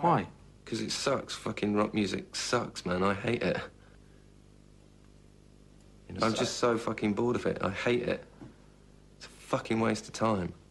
Why? Because it sucks. Fucking rock music sucks, man. I hate it. I'm just so fucking bored of it. I hate it. It's a fucking waste of time.